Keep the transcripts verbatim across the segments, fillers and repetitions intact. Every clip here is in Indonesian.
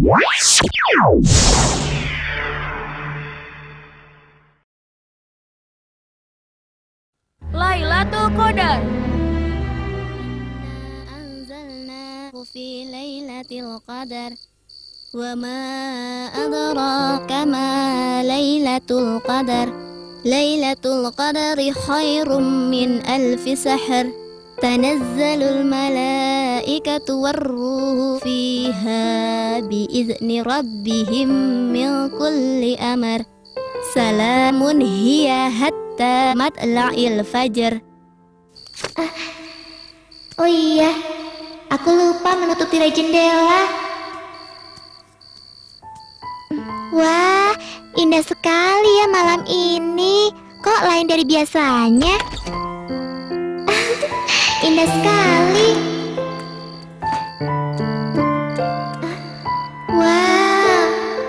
Lailatul Qadar. Anzalnahu fi lailatul qadar. Wa ma adraka ma lailatul qadar. Lailatul qadari khairum min alfi sahr. Tanazzalul malaikatu warruhu fiha biizni rabbihim min kulli amr. Salamun hiya hatta matla'il fajr. Ah, oh iya, aku lupa menutup tirai jendela. Wah, indah sekali ya malam ini. Kok lain dari biasanya? Indah sekali. Wow.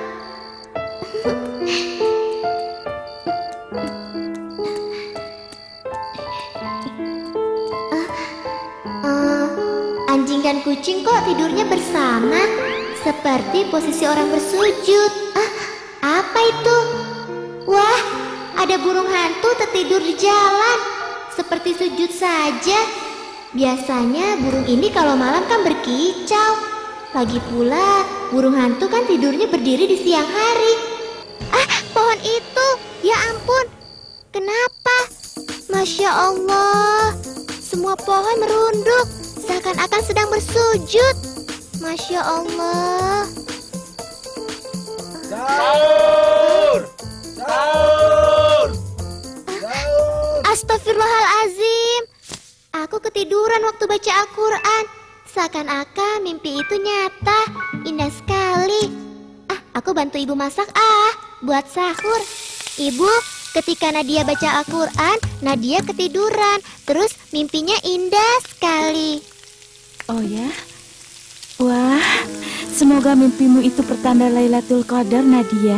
uh, Anjing dan kucing kok tidurnya bersama? Seperti posisi orang bersujud. Ah, apa itu? Wah, ada burung hantu tertidur di jalan. Seperti sujud saja. Biasanya burung ini kalau malam kan berkicau. Lagi pula burung hantu kan tidurnya berdiri di siang hari. Ah, pohon itu. Ya ampun. Kenapa? Masya Allah. Semua pohon merunduk seakan-akan sedang bersujud. Masya Allah. Sahur! Sahur! Sahur! Astagfirullahalazim. Aku ketiduran waktu baca Al-Quran. Seakan-akan mimpi itu nyata. Indah sekali. Ah, aku bantu ibu masak ah, buat sahur. Ibu, ketika Nadia baca Al-Quran, Nadia ketiduran. Terus mimpinya indah sekali. Oh ya? Wah, semoga mimpimu itu pertanda Lailatul Qadar, Nadia.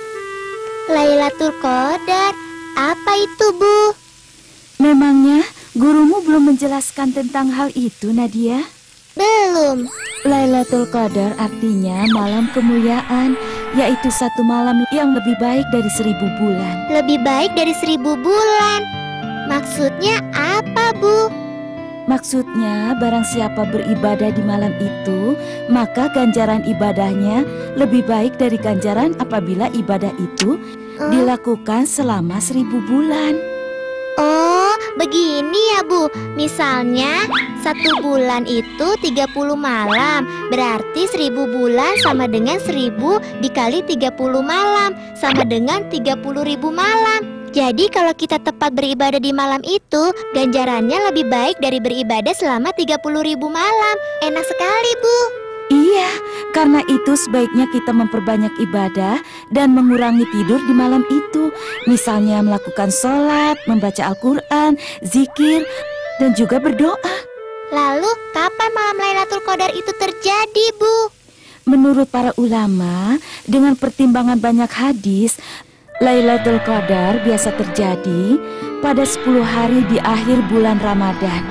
Lailatul Qadar? Apa itu, Bu? Memangnya gurumu belum menjelaskan tentang hal itu, Nadia? Belum. Lailatul Qadar artinya malam kemuliaan, yaitu satu malam yang lebih baik dari seribu bulan. Lebih baik dari seribu bulan? Maksudnya apa, Bu? Maksudnya, barang siapa beribadah di malam itu, maka ganjaran ibadahnya lebih baik dari ganjaran apabila ibadah itu uh? dilakukan selama seribu bulan. Oh, begini ya, Bu. Misalnya, satu bulan itu tiga puluh malam. Berarti seribu bulan sama dengan seribu dikali tiga puluh malam. Sama dengan tiga puluh ribu malam. Jadi kalau kita tepat beribadah di malam itu, ganjarannya lebih baik dari beribadah selama tiga puluh ribu malam. Enak sekali, Bu. Iya, karena itu sebaiknya kita memperbanyak ibadah dan mengurangi tidur di malam itu. Misalnya melakukan sholat, membaca Al-Quran, zikir, dan juga berdoa. Lalu, kapan malam Lailatul Qadar itu terjadi, Bu? Menurut para ulama, dengan pertimbangan banyak hadis, Lailatul Qadar biasa terjadi pada sepuluh hari di akhir bulan Ramadan,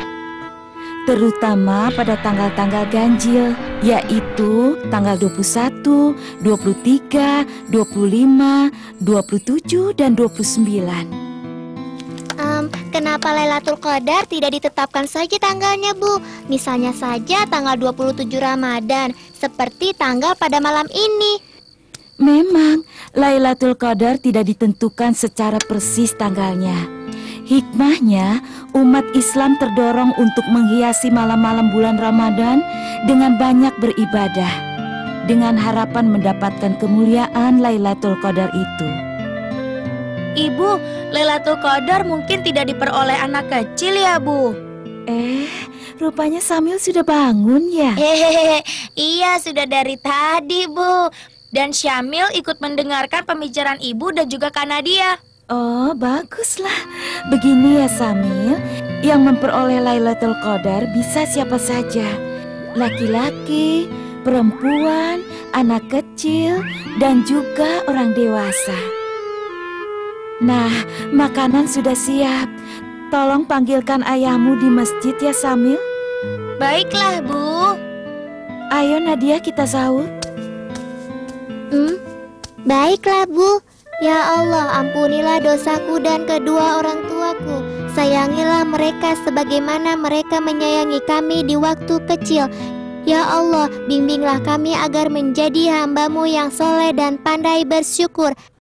terutama pada tanggal-tanggal ganjil, yaitu tanggal dua puluh satu, dua puluh tiga, dua puluh lima, dua puluh tujuh, dan dua puluh sembilan. Um, kenapa Lailatul Qadar tidak ditetapkan saja tanggalnya, Bu? Misalnya saja tanggal dua puluh tujuh Ramadan, seperti tanggal pada malam ini. Memang, Lailatul Qadar tidak ditentukan secara persis tanggalnya. Hikmahnya, umat Islam terdorong untuk menghiasi malam-malam bulan Ramadan dengan banyak beribadah, dengan harapan mendapatkan kemuliaan Lailatul Qadar itu. Ibu, Lailatul Qadar mungkin tidak diperoleh anak kecil ya, Bu? Eh, rupanya Samil sudah bangun ya? Hehehe, iya sudah dari tadi, Bu. Dan Syamil ikut mendengarkan pembicaraan Ibu dan juga Kak Nadia. Oh, baguslah. Begini ya, Samil, yang memperoleh Lailatul Qadar bisa siapa saja. Laki-laki, perempuan, anak kecil, dan juga orang dewasa. Nah, makanan sudah siap. Tolong panggilkan ayahmu di masjid ya, Samil. Baiklah, Bu. Ayo Nadia, kita sahur. Hmm? Baiklah, Bu. Ya Allah, ampunilah dosaku dan kedua orang tuaku. Sayangilah mereka sebagaimana mereka menyayangi kami di waktu kecil. Ya Allah, bimbinglah kami agar menjadi hamba-Mu yang soleh dan pandai bersyukur.